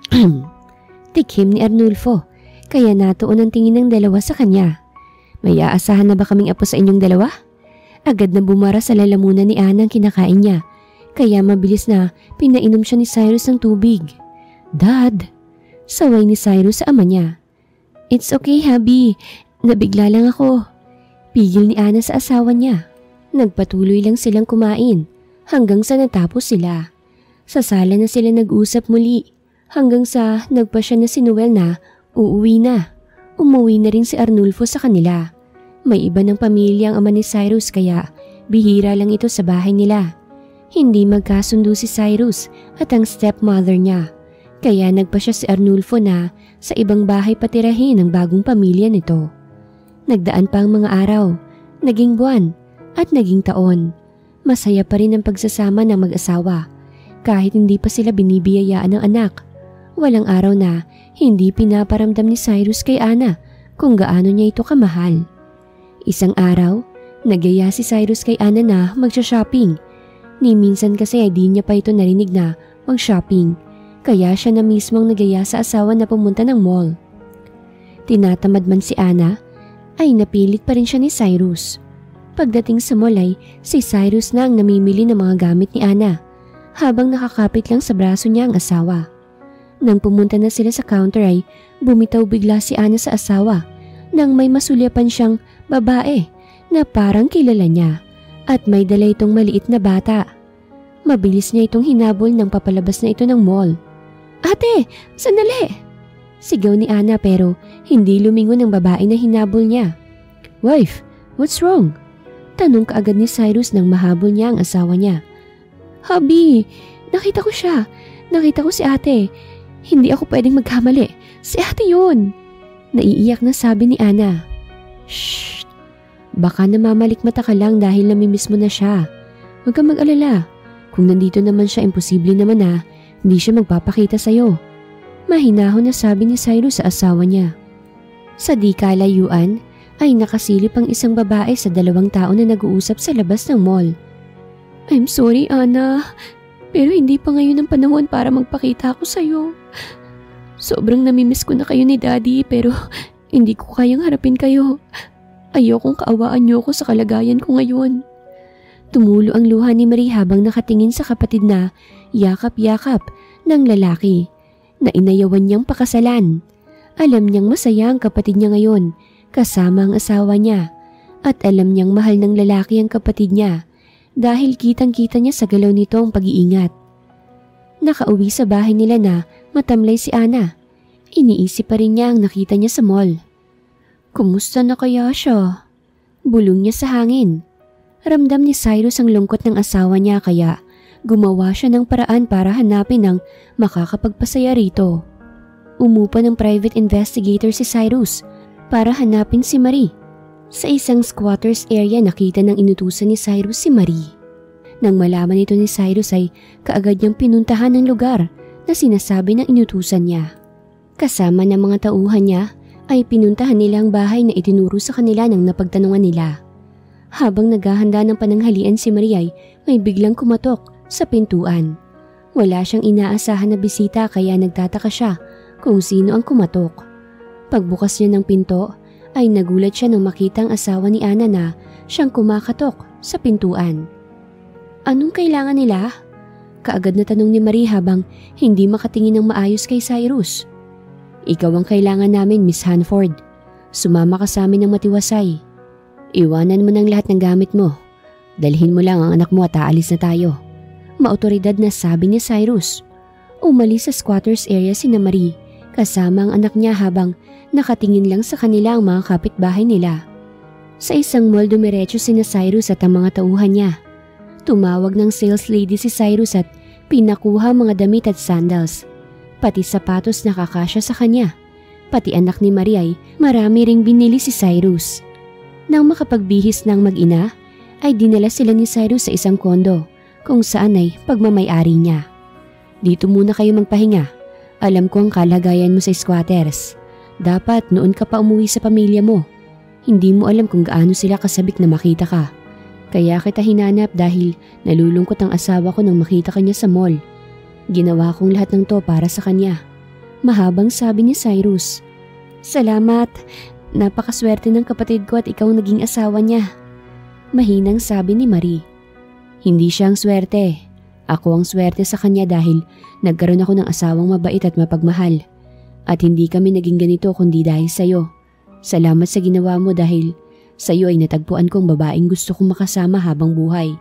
Tikhim ni Arnulfo kaya natuon ang tingin ng dalawa sa kanya. "May aasahan na ba kaming apo sa inyong dalawa?" Agad na bumara sa lalamunan ni Ana ang kinakain niya. Kaya mabilis na pinainom siya ni Cyrus ng tubig. "Dad!" Saway ni Cyrus sa ama niya. "It's okay, hubby. Nabigla lang ako." Pigil ni Ana sa asawa niya. Nagpatuloy lang silang kumain hanggang sa natapos sila. Sa sala na sila nag-usap muli hanggang sa nagpasya na si Noel na uuwi na. Umuwi na rin si Arnulfo sa kanila. May iba ng pamilya ang ama ni Cyrus kaya bihira lang ito sa bahay nila. Hindi magkasundo si Cyrus at ang stepmother niya, kaya nagpasya si Arnulfo na sa ibang bahay patirahin ang bagong pamilya nito. Nagdaan pa ang mga araw, naging buwan at naging taon. Masaya pa rin ang pagsasama ng mag-asawa kahit hindi pa sila binibiyayaan ng anak. Walang araw na hindi pinaparamdam ni Cyrus kay Ana kung gaano niya ito kamahal. Isang araw, nagyaya si Cyrus kay Ana na magsha-shopping. Ni minsan kasi ay di niya pa ito narinig na mag-shopping, kaya siya na mismong nagyaya sa asawa na pumunta ng mall. Tinatamad man si Ana, ay napilit pa rin siya ni Cyrus. Pagdating sa mall ay si Cyrus na ang namimili ng mga gamit ni Ana, habang nakakapit lang sa braso niya ang asawa. Nang pumunta na sila sa counter ay bumitaw bigla si Ana sa asawa nang may masulyapan siyang babae na parang kilala niya. At may dala itong maliit na bata. Mabilis niya itong hinabol nang papalabas na ito ng mall. "Ate, sandali!" Sigaw ni Ana pero hindi lumingon ang babae na hinabol niya. "Wife, What's wrong? Tanong kaagad ni Cyrus nang mahabol niya ang asawa niya. Habi, nakita ko siya. Nakita ko si ate. Hindi ako pwedeng magkamali. Si ate yun. Naiiyak na sabi ni Ana. Shh! Baka namamalikmata ka lang dahil namimiss mo na siya. Huwag kang mag-alala. Kung nandito naman siya, imposible naman na hindi siya magpapakita sa'yo. Mahinahon na sabi ni Cyrus sa asawa niya. Sa di kalayuan ay nakasilip ang isang babae sa dalawang tao na nag-uusap sa labas ng mall. I'm sorry, Ana. Pero hindi pa ngayon ang panahon para magpakita ako sa'yo. Sobrang namimiss ko na kayo ni Daddy pero hindi ko kayang harapin kayo. Ayokong kaawaan niyo ko sa kalagayan ko ngayon. Tumulo ang luha ni Marie habang nakatingin sa kapatid na yakap-yakap ng lalaki na inayawan niyang pakasalan. Alam niyang masaya ang kapatid niya ngayon kasama ang asawa niya at alam niyang mahal ng lalaki ang kapatid niya dahil kitang-kita niya sa galaw nito ang pag-iingat. Nakauwi sa bahay nila na matamlay si Ana. Iniisip pa rin niya ang nakita niya sa mall. Kumusta na kaya siya? Bulong niya sa hangin. Ramdam ni Cyrus ang lungkot ng asawa niya kaya gumawa siya ng paraan para hanapin ang makakapagpasaya rito. Umupa ng private investigator si Cyrus para hanapin si Marie. Sa isang squatters area nakita ng inutusan ni Cyrus si Marie. Nang malaman ito ni Cyrus ay kaagad niyang pinuntahan ng lugar na sinasabi ng inutusan niya. Kasama ng mga tauhan niya ay pinuntahan nila ang bahay na itinuro sa kanila ng napagtanungan nila. Habang naghahanda ng pananghalian si Marie ay may biglang kumatok sa pintuan. Wala siyang inaasahan na bisita kaya nagtataka siya kung sino ang kumatok. Pagbukas niya ng pinto ay nagulat siya nang makita ang asawa ni Ana na siyang kumakatok sa pintuan. Anong kailangan nila? Kaagad na tanong ni Marie habang hindi makatingin ng maayos kay Cyrus. Ikaw ang kailangan namin, Miss Hanford. Sumama ka sa amin ng matiwasay. Iwanan mo ng lahat ng gamit mo. Dalhin mo lang ang anak mo at aalis na tayo. Maotoridad na sabi ni Cyrus. Umalis sa squatters area si Marie kasama ang anak niya habang nakatingin lang sa kanila ang mga kapitbahay nila. Sa isang mall dumiretso sina Cyrus at ang mga tauhan niya. Tumawag ng sales lady si Cyrus at pinakuha mga damit at sandals. Pati sapatos na kakasya sa kanya. Pati anak ni Marie ay marami ring binili si Cyrus. Nang makapagbihis ng mag-ina, ay dinala sila ni Cyrus sa isang kondo kung saan ay pagmamay-ari niya. Dito muna kayo magpahinga. Alam ko ang kalagayan mo sa squatters. Dapat noon ka pa umuwi sa pamilya mo. Hindi mo alam kung gaano sila kasabik na makita ka. Kaya kita hinanap dahil nalulungkot ang asawa ko nang makita ka niya sa mall. Ginawa kong lahat ng to para sa kanya. Mahabang sabi ni Cyrus. Salamat. Napakaswerte ng kapatid ko at ikaw naging asawa niya. Mahinang sabi ni Marie. Hindi siya ang swerte. Ako ang swerte sa kanya dahil nagkaroon ako ng asawang mabait at mapagmahal. At hindi kami naging ganito kundi dahil sa'yo. Salamat sa ginawa mo dahil sa'yo ay natagpuan kong babaeng gusto kong makasama habang buhay.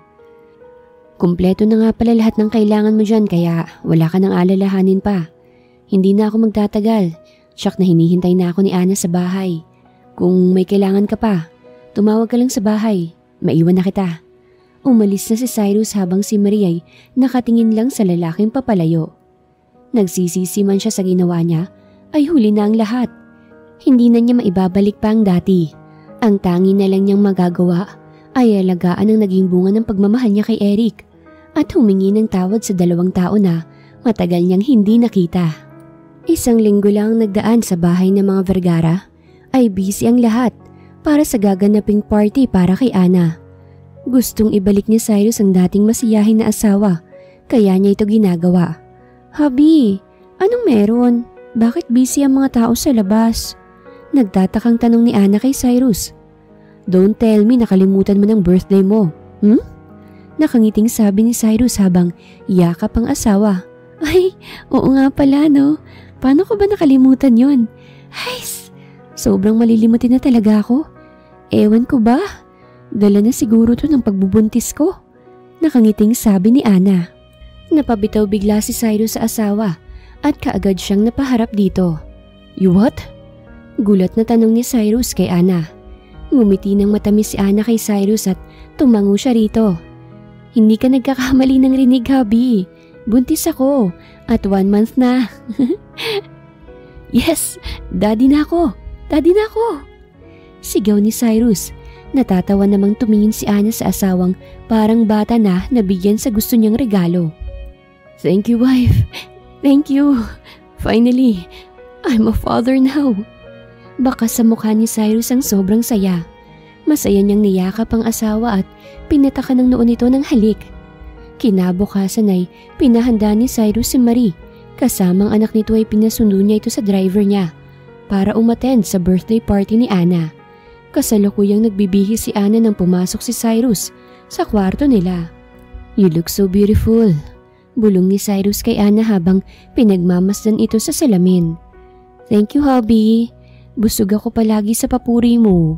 Kumpleto na nga pala lahat ng kailangan mo dyan kaya wala ka nang alalahanin pa. Hindi na ako magtatagal. Tsak na hinihintay na ako ni Ana sa bahay. Kung may kailangan ka pa, tumawag ka lang sa bahay. Maiwan na kita. Umalis na si Cyrus habang si Marie ay nakatingin lang sa lalaking papalayo. Nagsisisi man siya sa ginawa niya, ay huli na ang lahat. Hindi na niya maibabalik pa ang dati. Ang tangi na lang niyang magagawa ay alagaan ang naging bunga ng pagmamahal niya kay Eric at humingi ng tawad sa dalawang tao na matagal niyang hindi nakita. Isang linggo lang nagdaan sa bahay ng mga Vergara ay busy ang lahat para sa gaganaping party para kay Ana. Gustong ibalik ni Cyrus ang dating masiyahin na asawa kaya niya ito ginagawa. Habi, anong meron? Bakit busy ang mga tao sa labas? Nagtatakang tanong ni Ana kay Cyrus. Don't tell me nakalimutan mo ng birthday mo. Nakangiting sabi ni Cyrus habang yakap ang asawa. Ay, oo nga pala no. Paano ko ba nakalimutan yon? Ay, sobrang malilimutin na talaga ako. Ewan ko ba? Dala na siguro to ng pagbubuntis ko. Nakangiting sabi ni Ana. Napabitaw bigla si Cyrus sa asawa at kaagad siyang napaharap dito. You what? Gulat na tanong ni Cyrus kay Ana. Ngumiti ng matamis si Ana kay Cyrus at tumango siya rito. Hindi ka nagkakamali ng rinig, hubby. Buntis ako at 1 month na. Yes, daddy na ako. Daddy na ako. Sigaw ni Cyrus. Natatawa namang tumingin si Ana sa asawang parang bata na nabigyan sa gusto niyang regalo. Thank you, wife. Thank you. Finally, I'm a father now. Baka sa mukha ni Cyrus ang sobrang saya. Masaya niyang niyakap ang asawa at pinatakan ng noo nito ng halik. Kinabukasan ay pinahanda ni Cyrus si Marie. Kasamang anak nito ay pinasundo niya ito sa driver niya para umattend sa birthday party ni Ana. Kasalukuyang nagbibihis si Ana nang pumasok si Cyrus sa kwarto nila. You look so beautiful. Bulong ni Cyrus kay Ana habang pinagmamasdan ito sa salamin. Thank you, hubby. Busog ako palagi sa papuri mo.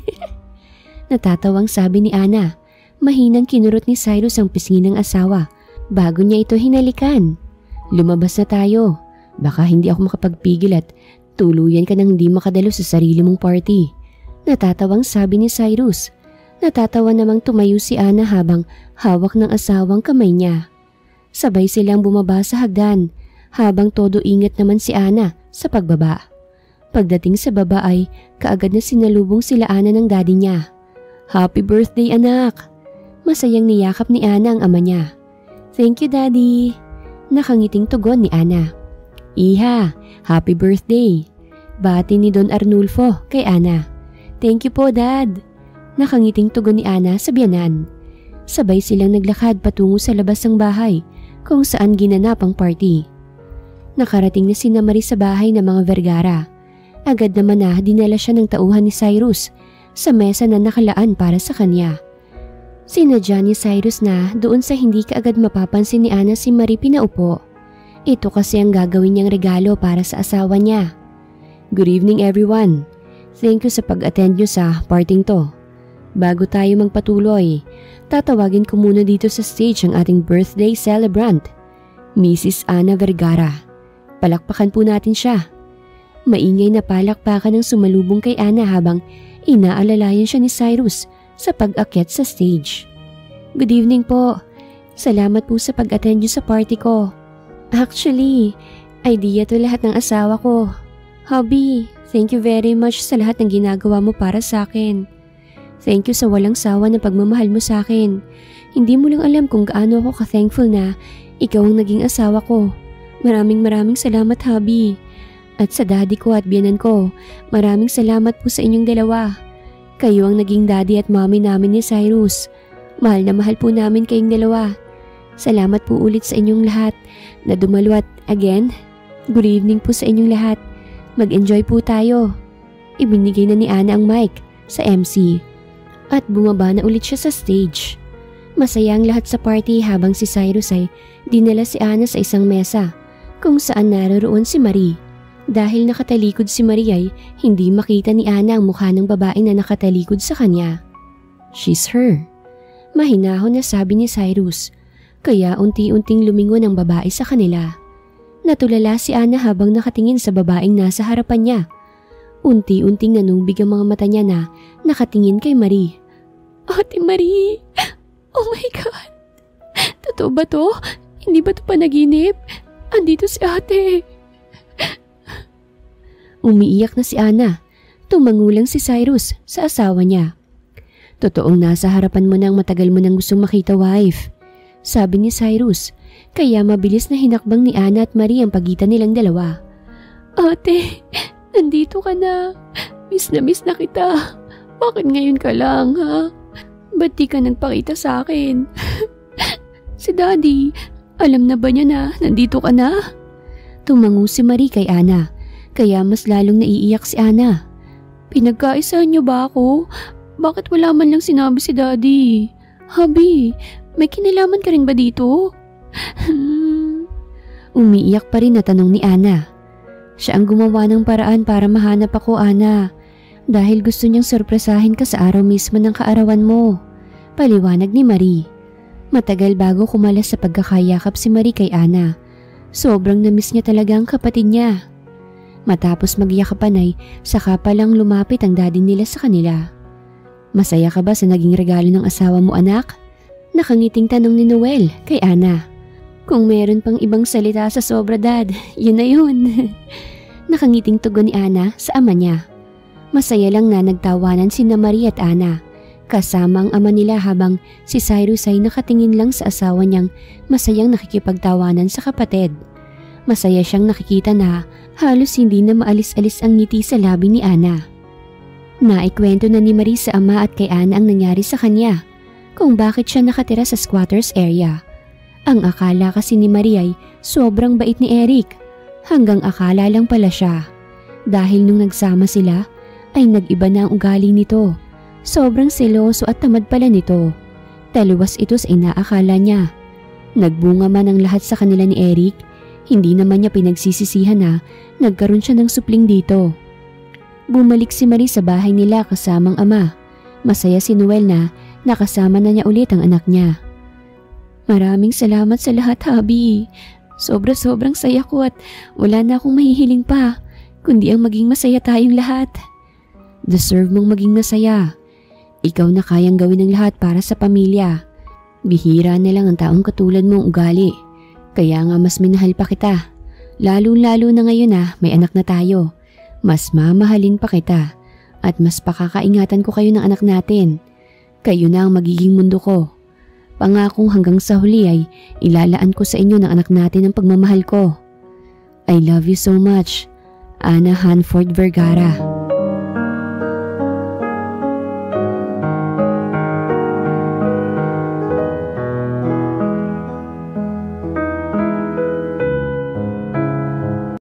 Natatawang sabi ni Ana. Mahinang kinurot ni Cyrus ang pisngi ng asawa bago niya ito hinalikan. Lumabas na tayo. Baka hindi ako makapagpigil at tuluyan ka nang hindi makadalo sa sarili mong party. Natatawang sabi ni Cyrus. Natatawa namang tumayo si Ana habang hawak ng asawang kamay niya. Sabay silang bumaba sa hagdan habang todo ingat naman si Ana sa pagbaba. Pagdating sa baba ay kaagad na sinalubong sila Ana ng daddy niya. Happy birthday, anak! Masayang niyakap ni Ana ang ama niya. Thank you, daddy! Nakangiting tugon ni Ana. Iha, happy birthday! Bati ni Don Arnulfo kay Ana. Thank you po, dad! Nakangiting tugon ni Ana sa biyanan. Sabay silang naglakad patungo sa labas ng bahay kung saan ginanap ang party. Nakarating na sina Marie sa bahay ng mga Vergara. Agad naman na dinala siya ng tauhan ni Cyrus sa mesa na nakalaan para sa kanya. Sinadya ni Cyrus na doon sa hindi kaagad mapapansin ni Ana si Marie pinaupo. Ito kasi ang gagawin niyang regalo para sa asawa niya. Good evening, everyone. Thank you sa pag-attend niyo sa parting to. Bago tayo magpatuloy, tatawagin ko muna dito sa stage ang ating birthday celebrant, Mrs. Ana Vergara. Palakpakan po natin siya. Maingay na palakpakan ang sumalubong kay Ana habang inaalalayan siya ni Cyrus sa pag-akyat sa stage. Good evening po. Salamat po sa pag-attend niyo sa party ko. Actually, idea to lahat ng asawa ko. Hubby, thank you very much sa lahat ng ginagawa mo para sa akin. Thank you sa walang sawa na pagmamahal mo sa akin. Hindi mo lang alam kung gaano ako ka-thankful na ikaw ang naging asawa ko. Maraming salamat, hubby. At sa daddy ko at biyanan ko, maraming salamat po sa inyong dalawa. Kayo ang naging daddy at mommy namin ni Cyrus. Mahal na mahal po namin kayong dalawa. Salamat po ulit sa inyong lahat na dumalo at again, good evening po sa inyong lahat. Mag-enjoy po tayo. Ibinigay na ni Ana ang mic sa MC at bumaba na ulit siya sa stage. Masaya ang lahat sa party habang si Cyrus ay dinala si Ana sa isang mesa kung saan naroroon si Marie. Dahil nakatalikod si Marie ay hindi makita ni Ana ang mukha ng babae na nakatalikod sa kanya. She's her. Mahinahon na sabi ni Cyrus, kaya unti-unting lumingon ang babae sa kanila. Natulala si Ana habang nakatingin sa babaeng nasa harapan niya. Unti-unting nanubig ang mga mata niya na nakatingin kay Marie. Ate Marie! Oh my God! Totoo ba to? Hindi ba to panaginip? Andito si ate! Umiiyak na si Ana. Tumangulang si Cyrus sa asawa niya. Totoong nasa harapan mo nang matagal mo nang gustong makita, wife. Sabi ni Cyrus, kaya mabilis na hinakbang ni Ana at Marie ang pagitan nilang dalawa. Ate, nandito ka na. Miss na kita. Bakit ngayon ka lang, ha? Ba't di ka nagpakita sa akin? Si Daddy, alam na ba niya na nandito ka na? Tumango si Marie kay Ana. Kaya mas lalong naiiyak si Ana. Pinagkaisahan niyo ba ako? Bakit wala man lang sinabi si Daddy? Hubby, may kinalaman ka rin ba dito? Umiiyak pa rin na tanong ni Ana. Siya ang gumawa ng paraan para mahanap ako, Ana. Dahil gusto niyang sorpresahin ka sa araw mismo ng kaarawan mo. Paliwanag ni Marie. Matagal bago kumalas sa pagkakayakap si Marie kay Ana. Sobrang namiss niya talaga ang kapatid niya. Matapos magyakapan ay saka palang lumapit ang daddy nila sa kanila. Masaya ka ba sa naging regalo ng asawa mo, anak? Nakangiting tanong ni Noel kay Ana. Kung meron pang ibang salita sa sobra, Dad, yun na yun. Nakangiting tugon ni Ana sa ama niya. Masaya lang na nagtawanan sina Marie at Ana, kasama ang ama nila habang si Cyrus ay nakatingin lang sa asawa niyang masayang nakikipagtawanan sa kapatid. Masaya siyang nakikita na halos hindi na maalis-alis ang ngiti sa labi ni Ana. Naikwento na ni Marie sa ama at kay Ana ang nangyari sa kanya, kung bakit siya nakatira sa squatters area. Ang akala kasi ni Marie ay sobrang bait ni Eric, hanggang akala lang pala siya. Dahil nung nagsama sila ay nag-iba na ang ugali nito. Sobrang seloso at tamad pala nito. Taluwas ito sa inaakala niya. Nagbunga man ang lahat sa kanila ni Eric, hindi naman niya pinagsisisihan na nagkaroon siya ng supling dito. Bumalik si Marie sa bahay nila kasamang ama. Masaya si Noel na nakasama na niya ulit ang anak niya. Maraming salamat sa lahat, Habi. Sobrang saya ko at wala na akong mahihiling pa, kundi ang maging masaya tayong lahat. Deserve mong maging masaya. Ikaw na kayang gawin ang lahat para sa pamilya. Bihira na lang ang taong katulad mong ugali. Kaya nga mas minahal pa kita. Lalo-lalo na ngayon na may anak na tayo. Mas mamahalin pa kita at mas pakakaingatan ko kayo ng anak natin. Kayo na ang magiging mundo ko. Pangakong hanggang sa huli ay ilalaan ko sa inyo ng anak natin ang pagmamahal ko. I love you so much, Ana Hanford Vergara.